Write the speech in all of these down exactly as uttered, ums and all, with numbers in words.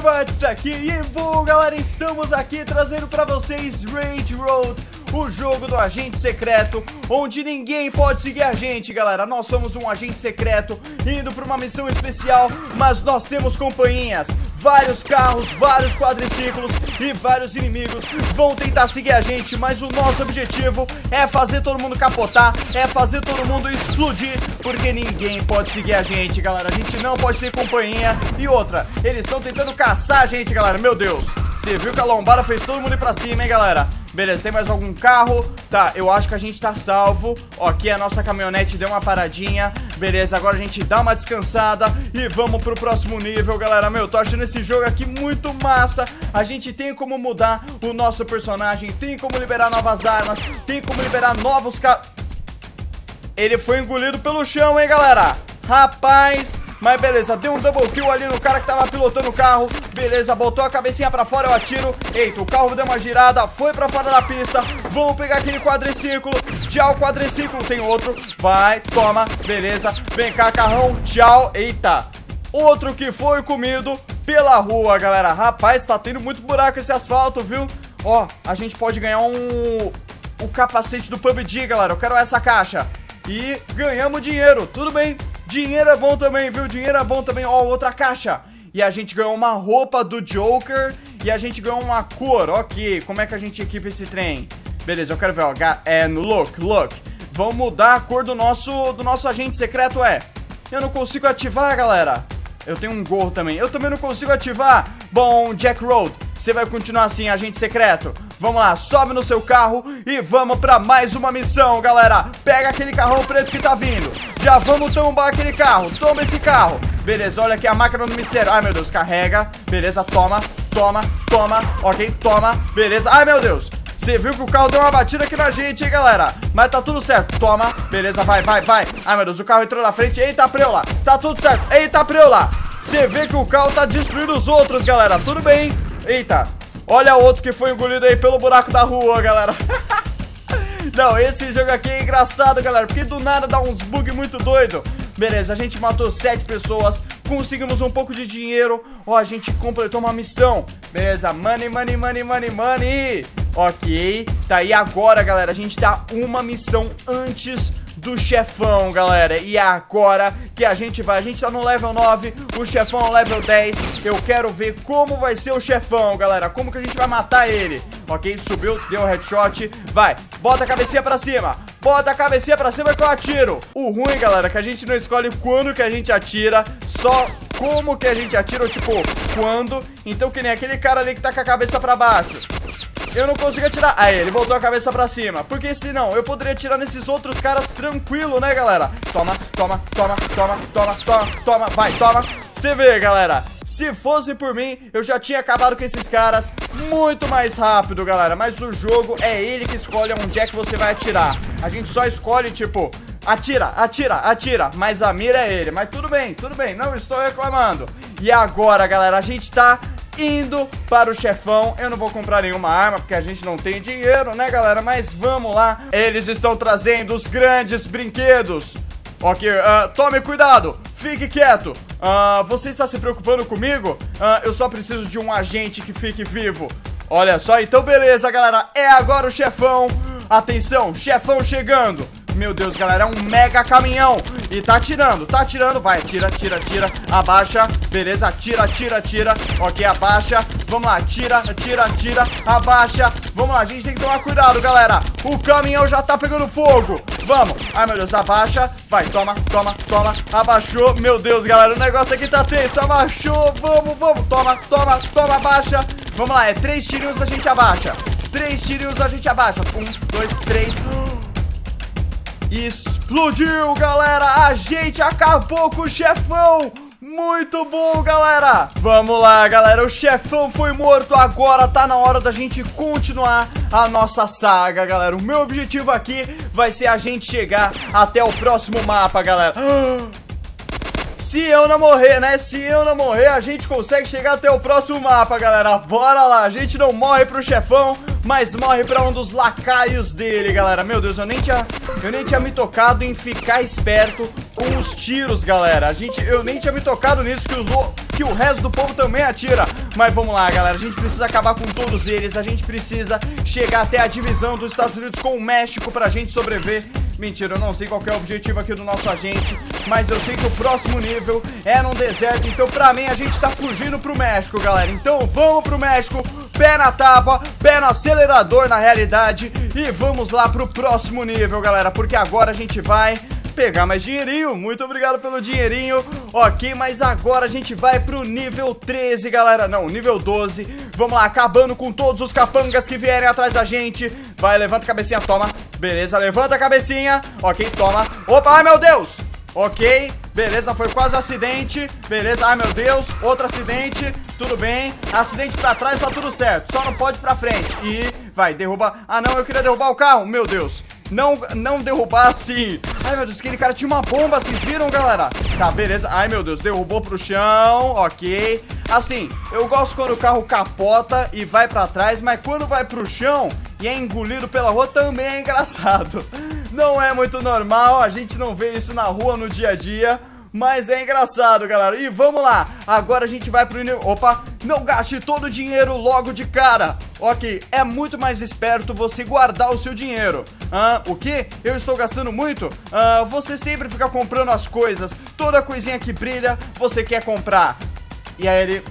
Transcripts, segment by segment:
Turbots daqui e bom, galera, estamos aqui trazendo pra vocês Raid Road, o jogo do agente secreto, onde ninguém pode seguir a gente, galera. Nós somos um agente secreto indo pra uma missão especial, mas nós temos companhias, vários carros, vários quadriciclos e vários inimigos vão tentar seguir a gente, mas o nosso objetivo é fazer todo mundo capotar, é fazer todo mundo explodir, porque ninguém pode seguir a gente, galera. A gente não pode ter companhia. E outra, eles estão tentando caçar a gente, galera. Meu Deus, você viu que a lombada fez todo mundo ir pra cima, hein, galera? Beleza, tem mais algum carro? Tá, eu acho que a gente tá salvo. Ó, aqui a nossa caminhonete deu uma paradinha. Beleza, agora a gente dá uma descansada e vamos pro próximo nível, galera. Meu, tô achando esse jogo aqui muito massa. A gente tem como mudar o nosso personagem, tem como liberar novas armas, tem como liberar novos carros. Ele foi engolido pelo chão, hein, galera? Rapaz, mas beleza, deu um double kill ali no cara que tava pilotando o carro. Beleza, botou a cabecinha pra fora, eu atiro. Eita, o carro deu uma girada, foi pra fora da pista. Vamos pegar aquele quadriciclo. Tchau, quadriciclo, tem outro. Vai, toma, beleza. Vem cá, carrão, tchau. Eita, outro que foi comido pela rua, galera. Rapaz, tá tendo muito buraco esse asfalto, viu? Ó, a gente pode ganhar um... o capacete do P U B G, galera. Eu quero essa caixa. E ganhamos dinheiro, tudo bem. Dinheiro é bom também, viu? Dinheiro é bom também. Ó, outra caixa. E a gente ganhou uma roupa do Joker. E a gente ganhou uma cor. Ok, como é que a gente equipa esse trem? Beleza, eu quero ver, ó. É, no look, look. Vamos mudar a cor do nosso, do nosso agente secreto, é. Eu não consigo ativar, galera. Eu tenho um gorro também. Eu também não consigo ativar. Bom, Jack Road, você vai continuar assim, agente secreto. Vamos lá, sobe no seu carro e vamos pra mais uma missão, galera. Pega aquele carrão preto que tá vindo. Já vamos tombar aquele carro. Toma esse carro. Beleza, olha aqui a máquina do mistério. Ai, meu Deus, carrega. Beleza, toma, toma, toma. Ok, toma, beleza. Ai, meu Deus, você viu que o carro deu uma batida aqui na gente, hein, galera? Mas tá tudo certo, toma, beleza, vai, vai, vai. Ai, meu Deus, o carro entrou na frente. Eita, preula, tá tudo certo. Eita, preula, você vê que o carro tá destruindo os outros, galera. Tudo bem. Eita, olha outro que foi engolido aí pelo buraco da rua, galera. Não, esse jogo aqui é engraçado, galera, porque do nada dá uns bugs muito doido. Beleza, a gente matou sete pessoas, conseguimos um pouco de dinheiro. Ó, a gente completou uma missão. Beleza, money, money, money, money, money. Ok, tá aí agora, galera, a gente dá uma missão antes do chefão, galera. E é agora que a gente vai. A gente tá no level nove, o chefão é o level dez. Eu quero ver como vai ser o chefão, galera. Como que a gente vai matar ele. Ok, subiu, deu um headshot. Vai, bota a cabecinha pra cima. Bota a cabecinha pra cima que eu atiro. O ruim, galera, é que a gente não escolhe quando que a gente atira, só como que a gente atira, ou tipo, quando. Então que nem aquele cara ali que tá com a cabeça pra baixo, eu não consigo atirar. Aí, ele voltou a cabeça pra cima. Porque senão eu poderia atirar nesses outros caras tranquilo, né, galera? Toma, toma, toma, toma, toma, toma, toma. Vai, toma. Você vê, galera, se fosse por mim, eu já tinha acabado com esses caras muito mais rápido, galera. Mas o jogo é ele que escolhe onde é que você vai atirar. A gente só escolhe, tipo, atira, atira, atira. Mas a mira é ele. Mas tudo bem, tudo bem, não estou reclamando. E agora, galera, a gente tá indo para o chefão. Eu não vou comprar nenhuma arma porque a gente não tem dinheiro, né, galera? Mas vamos lá. Eles estão trazendo os grandes brinquedos. Ok, uh, tome cuidado, fique quieto. uh, Você está se preocupando comigo? Uh, eu só preciso de um agente que fique vivo. Olha só, então beleza, galera. É agora o chefão. Atenção, chefão chegando. Meu Deus, galera, é um mega caminhão. E tá atirando, tá atirando. Vai, tira, tira, tira, abaixa. Beleza, tira, tira, tira. Ok, abaixa, vamos lá, tira, tira, tira, abaixa. Vamos lá, a gente tem que tomar cuidado, galera. O caminhão já tá pegando fogo. Vamos, ai meu Deus, abaixa. Vai, toma, toma, toma, abaixou. Meu Deus, galera, o negócio aqui tá tenso. Abaixou, vamos, vamos, toma, toma, toma, abaixa. Vamos lá, é três tirinhos a gente abaixa. Três tirinhos a gente abaixa. Um, dois, três. Explodiu, galera. A gente acabou com o chefão. Muito bom, galera. Vamos lá, galera, o chefão foi morto. Agora tá na hora da gente continuar a nossa saga, galera. O meu objetivo aqui vai ser a gente chegar até o próximo mapa, galera. se eu não morrer, né? Se eu não morrer, a gente consegue chegar até o próximo mapa, galera. Bora lá, a gente não morre pro chefão, mas morre pra um dos lacaios dele, galera. Meu Deus, eu nem tinha, eu nem tinha me tocado em ficar esperto com os tiros, galera. A gente, eu nem tinha me tocado nisso, que, os, que o resto do povo também atira. Mas vamos lá, galera, a gente precisa acabar com todos eles. A gente precisa chegar até a divisão dos Estados Unidos com o México pra gente sobreviver. Mentira, eu não sei qual que é o objetivo aqui do nosso agente, mas eu sei que o próximo nível é num deserto. Então pra mim a gente tá fugindo pro México, galera. Então vamos pro México, pé na tábua, pé no acelerador na realidade. E vamos lá pro próximo nível, galera, porque agora a gente vai pegar mais dinheirinho. Muito obrigado pelo dinheirinho. Ok, mas agora a gente vai pro nível treze, galera. Não, nível doze. Vamos lá, acabando com todos os capangas que vierem atrás da gente. Vai, levanta a cabecinha, toma. Beleza, levanta a cabecinha. Ok, toma. Opa, ai meu Deus. Ok, beleza, foi quase um acidente. Beleza, ai meu Deus, outro acidente. Tudo bem, acidente pra trás, tá tudo certo. Só não pode pra frente. E vai, derruba. Ah não, eu queria derrubar o carro, meu Deus. Não, não derrubar assim. Ai meu Deus, aquele cara tinha uma bomba, vocês viram, galera? Tá, beleza, ai meu Deus, derrubou pro chão. Ok, assim, eu gosto quando o carro capota e vai pra trás, mas quando vai pro chão e é engolido pela rua também é engraçado. Não é muito normal, a gente não vê isso na rua no dia a dia, mas é engraçado, galera. E vamos lá, agora a gente vai pro... Opa, não gaste todo o dinheiro logo de cara. Ok, é muito mais esperto você guardar o seu dinheiro. Ah, o que? Eu estou gastando muito? Ah, você sempre fica comprando as coisas. Toda coisinha que brilha, você quer comprar. E aí ele...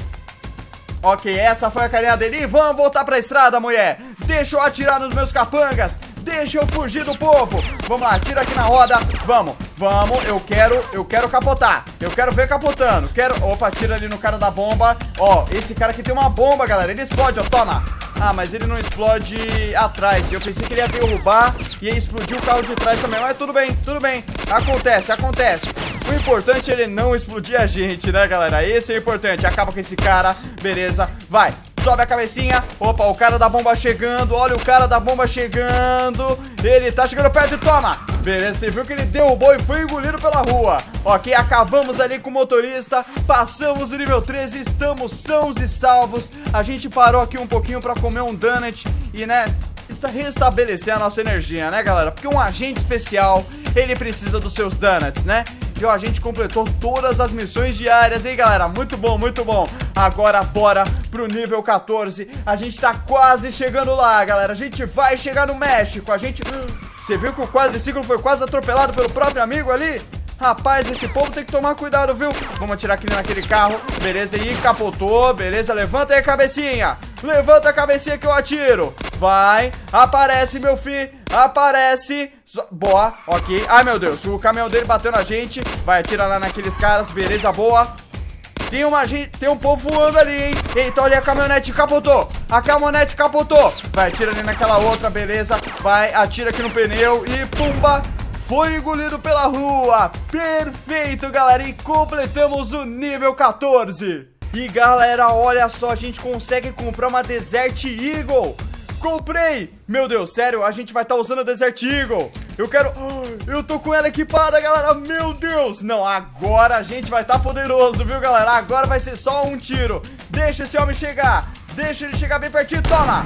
Ok, essa foi a carinha dele. E vamos voltar pra estrada, mulher. Deixa eu atirar nos meus capangas. Deixa eu fugir do povo. Vamos lá, tira aqui na roda. Vamos, vamos, eu quero, eu quero capotar. Eu quero ver capotando, quero... Opa, tira ali no cara da bomba. Ó, esse cara aqui tem uma bomba, galera. Ele explode, ó, toma. Ah, mas ele não explode atrás. Eu pensei que ele ia derrubar e ia explodir o carro de trás também. Mas tudo bem, tudo bem. Acontece, acontece. O importante é ele não explodir a gente, né, galera? Esse é o importante. Acaba com esse cara, beleza. Vai, sobe a cabecinha. Opa, o cara da bomba chegando. Olha o cara da bomba chegando. Ele tá chegando perto e toma. Beleza, você viu que ele derrubou e foi engolido pela rua. Ok, acabamos ali com o motorista. Passamos o nível treze, estamos sãos e salvos. A gente parou aqui um pouquinho pra comer um donut e, né, restabelecer a nossa energia, né, galera? Porque um agente especial, ele precisa dos seus donuts, né? E ó, a gente completou todas as missões diárias, hein, galera? Muito bom, muito bom. Agora bora pro nível quatorze. A gente tá quase chegando lá, galera. A gente vai chegar no México. A gente... Você viu que o quadriciclo foi quase atropelado pelo próprio amigo ali? Rapaz, esse povo tem que tomar cuidado, viu? Vamos atirar aqui naquele carro. Beleza, e capotou. Beleza, levanta aí a cabecinha. Levanta a cabecinha que eu atiro. Vai, aparece, meu filho. Aparece. Boa, ok. Ai, meu Deus, o caminhão dele bateu na gente. Vai, atira lá naqueles caras. Beleza, boa. Tem uma gente, tem um povo voando ali, hein? Eita, olha a caminhonete, capotou. A caminhonete capotou. Vai, atira ali naquela outra, beleza. Vai, atira aqui no pneu e pumba. Foi engolido pela rua. Perfeito, galera. E completamos o nível quatorze. E galera, olha só, a gente consegue comprar uma Desert Eagle. Comprei! Meu Deus, sério, a gente vai estar tá usando a Desert Eagle. Eu quero... Oh, eu tô com ela equipada, galera. Meu Deus! Não, agora a gente vai estar tá poderoso, viu, galera? Agora vai ser só um tiro. Deixa esse homem chegar. Deixa ele chegar bem pertinho. Toma!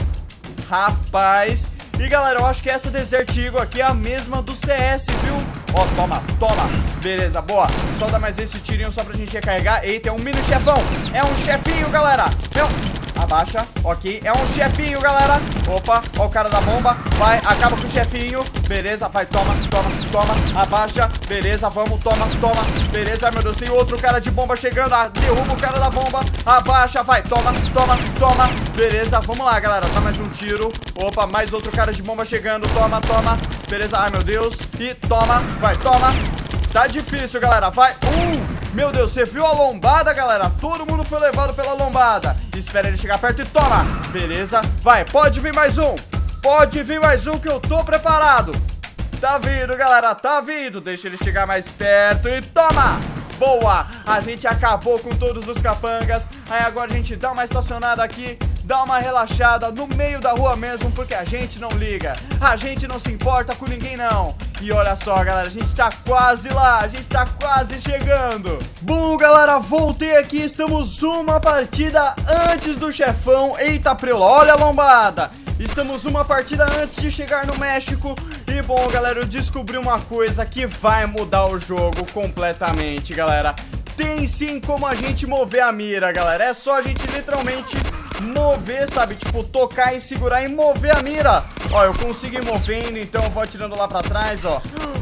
Rapaz... E galera, eu acho que essa Desert Eagle aqui é a mesma do C S, viu? Ó, toma, toma. Beleza, boa. Só dá mais esse tirinho só pra gente recarregar. Eita, é um mini chefão. É um chefinho, galera. Meu... Abaixa, ok, é um chefinho, galera. Opa, ó o cara da bomba. Vai, acaba com o chefinho. Beleza, vai, toma, toma, toma. Abaixa, beleza, vamos, toma, toma. Beleza, meu Deus, tem outro cara de bomba chegando. ah, Derruba o cara da bomba. Abaixa, vai, toma, toma, toma. Beleza, vamos lá, galera, dá mais um tiro. Opa, mais outro cara de bomba chegando. Toma, toma, beleza, ai meu Deus. E toma, vai, toma. Tá difícil, galera, vai. Um Meu Deus, você viu a lombada, galera? Todo mundo foi levado pela lombada. Espera ele chegar perto e toma. Beleza, vai, pode vir mais um. Pode vir mais um que eu tô preparado. Tá vindo, galera, tá vindo. Deixa ele chegar mais perto e toma. Boa, a gente acabou com todos os capangas. Aí agora a gente dá uma estacionada aqui, dá uma relaxada no meio da rua mesmo, porque a gente não liga, a gente não se importa com ninguém não. E olha só, galera, a gente tá quase lá, a gente tá quase chegando. Bom, galera, voltei aqui, estamos uma partida antes do chefão. Eita, preula, olha a lombada. Estamos uma partida antes de chegar no México. E bom, galera, eu descobri uma coisa que vai mudar o jogo completamente, galera. Tem sim como a gente mover a mira, galera. É só a gente literalmente mover, sabe? Tipo, tocar e segurar e mover a mira. Ó, eu consigo ir movendo, então eu vou atirando lá pra trás, ó.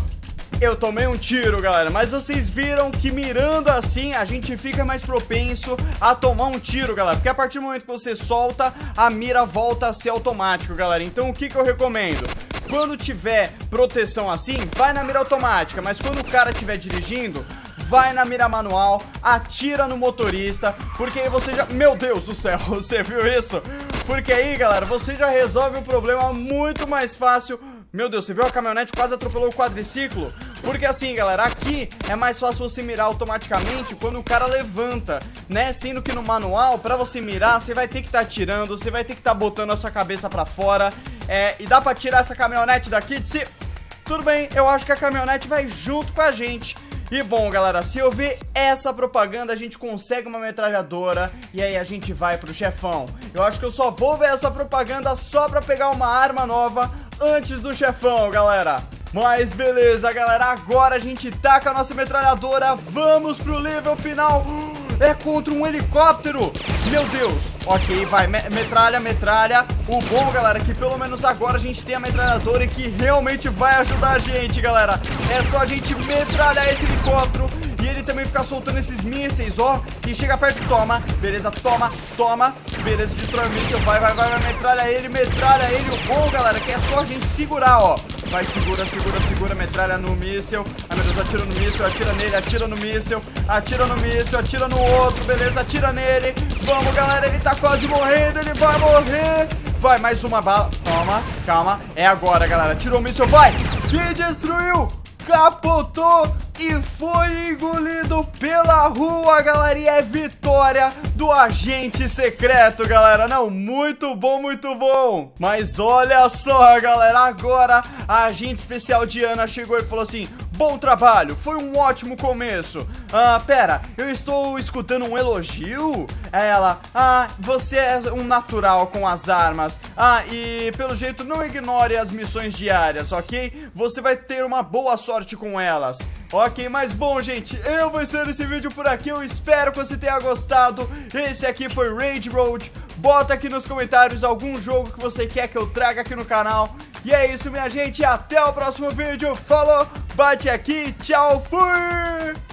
Eu tomei um tiro, galera, mas vocês viram que mirando assim a gente fica mais propenso a tomar um tiro, galera. Porque a partir do momento que você solta, a mira volta a ser automático, galera. Então o que que eu recomendo? Quando tiver proteção assim, vai na mira automática. Mas quando o cara estiver dirigindo, vai na mira manual, atira no motorista, porque aí você já... Meu Deus do céu, você viu isso? Porque aí, galera, você já resolve o problema muito mais fácil. Meu Deus, você viu a caminhonete quase atropelou o quadriciclo? Porque assim, galera, aqui é mais fácil você mirar automaticamente quando o cara levanta, né? Sendo que no manual, pra você mirar, você vai ter que estar tá atirando, você vai ter que estar tá botando a sua cabeça pra fora. É, e dá pra tirar essa caminhonete daqui de si... Tudo bem, eu acho que a caminhonete vai junto com a gente. E bom, galera, se eu ver essa propaganda, a gente consegue uma metralhadora e aí a gente vai pro chefão. Eu acho que eu só vou ver essa propaganda só pra pegar uma arma nova antes do chefão, galera. Mas beleza, galera, agora a gente tá com a nossa metralhadora. Vamos pro nível final. É contra um helicóptero. Meu Deus. Ok, vai, me metralha, metralha. O bom, galera, é que pelo menos agora a gente tem a metralhadora e que realmente vai ajudar a gente, galera. É só a gente metralhar esse helicóptero e ele também ficar soltando esses mísseis, ó. E chega perto e toma. Beleza, toma, toma. Beleza, destrói o míssil, vai, vai, vai, vai, metralha ele, metralha ele. O bom, galera, que é só a gente segurar, ó. Vai, segura, segura, segura, metralha no míssil. Ai, meu Deus, atira no míssil, atira nele, atira no míssil. Atira no míssil, atira no outro, beleza, atira nele. Vamos, galera, ele tá quase morrendo, ele vai morrer. Vai, mais uma bala, toma, calma. É agora, galera, tirou o míssil, vai. E destruiu, capotou e foi engolido pela rua, galera. E é vitória do agente secreto, galera. Não, muito bom, muito bom. Mas olha só, galera, agora a agente especial Diana chegou e falou assim: bom trabalho, foi um ótimo começo. Ah, pera, eu estou escutando um elogio? Ela, ah, você é um natural com as armas. Ah, e pelo jeito não ignore as missões diárias, ok? Você vai ter uma boa sorte com elas. Ok, mas bom, gente, eu vou encerrar esse vídeo por aqui. Eu espero que você tenha gostado. Esse aqui foi Rage Road. Bota aqui nos comentários algum jogo que você quer que eu traga aqui no canal. E é isso, minha gente, até o próximo vídeo. Falou, bate aqui, tchau, fui!